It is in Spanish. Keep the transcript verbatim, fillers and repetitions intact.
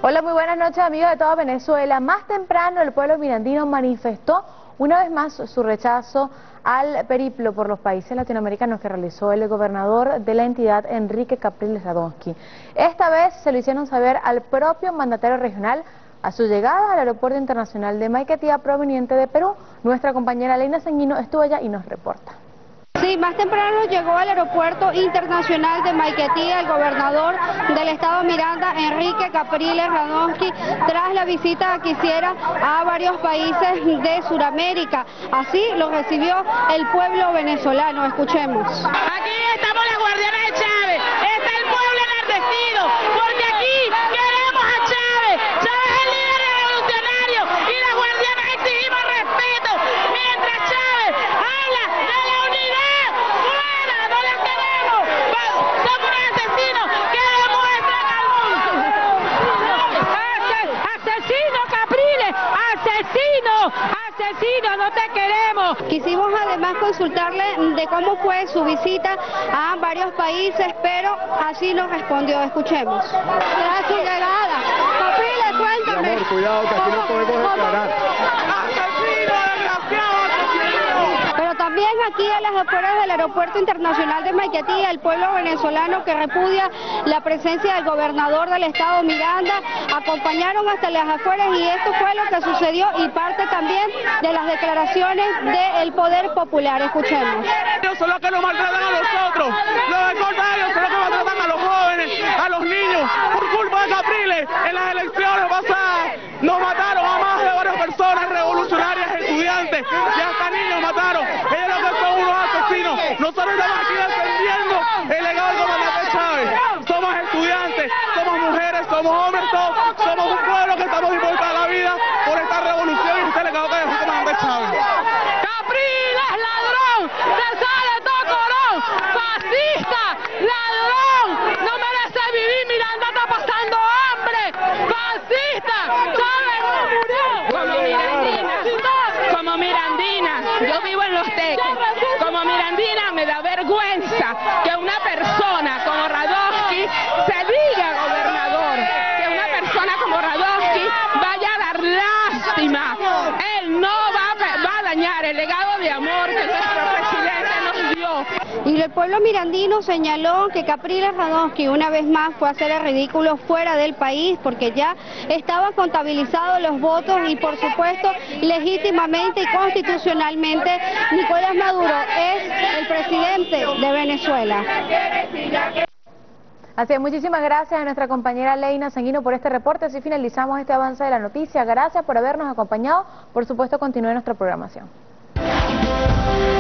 Hola, muy buenas noches, amigos de toda Venezuela. Más temprano el pueblo mirandino manifestó una vez más su rechazo al periplo por los países latinoamericanos que realizó el gobernador de la entidad, Enrique Capriles Radonsky. Esta vez se lo hicieron saber al propio mandatario regional a su llegada al aeropuerto internacional de Maiquetía proveniente de Perú. Nuestra compañera Leina Sanguino estuvo allá y nos reporta. Sí, más temprano llegó al aeropuerto internacional de Maiquetía el gobernador del estado Miranda, Enrique Capriles Radonsky, tras la visita que hiciera a varios países de Sudamérica. Así lo recibió el pueblo venezolano. Escuchemos. Aquí estamos las guardianas de Chávez, está el pueblo enardecido, porque aquí queremos a Chávez. Chávez es el líder revolucionario y las guardianas exigimos respeto, mientras Chávez habla de la unidad. ¡Fuera! ¡No la queremos! ¡Son unos asesinos que demuestran al mundo! ¡Asesino, Capriles! ¡Asesino! ¡Asesino! ¡No te queremos! Quisimos además consultarle de cómo fue su visita a varios países, pero así nos respondió. Escuchemos. Tras su llegada, Capriles, cuéntame. Mi amor, cuidado, que aquí no podemos declarar. Pero también aquí a las afueras del aeropuerto internacional de Maiquetía, el pueblo venezolano que repudia la presencia del gobernador del estado Miranda, acompañaron hasta las afueras y esto fue lo que sucedió y parte también de las declaraciones del Poder Popular. Escuchemos. Ellos son los que nos maltratan a nosotros, los del contrario son los que maltratan a los jóvenes, a los niños, por culpa de Capriles. En las elecciones pasadas nos mataron a más de varias personas revolucionarias, estudiantes, y hasta niños mataron. Ellos lo que son unos asesinos. Nosotros estamos aquí defendiendo el legado del comandante Chávez. Somos estudiantes, somos mujeres, somos hombres, todos, somos un pueblo que estamos dispuestos a la vida por esta revolución y este legado que dejó el comandante Chávez. ¡Capriles, ladrón! ¡Te sale todo colón! ¡Fascista! ¡Ladrón! ¡No merece vivir! ¡Miranda está pasando hambre! ¡Fascista! ¿Sabes cómo murió? Como Mirandina. Como Mirandina. Yo vivo en Los Teques. Como Mirandina me da vergüenza que una persona como Radonsky se diga gobernador. Que una persona como Radonsky vaya a dar lástima. Él no va a, va a dañar el legado de amor que nuestro presidente nos dio. Y el pueblo mirandino señaló que Capriles Radonsky una vez más fue a hacer el ridículo fuera del país porque ya estaban contabilizados los votos y por supuesto legítimamente y constitucionalmente Nicolás Maduro es el presidente de Venezuela. Así es, muchísimas gracias a nuestra compañera Leina Sanguino por este reporte. Así finalizamos este avance de la noticia. Gracias por habernos acompañado. Por supuesto, continúe nuestra programación.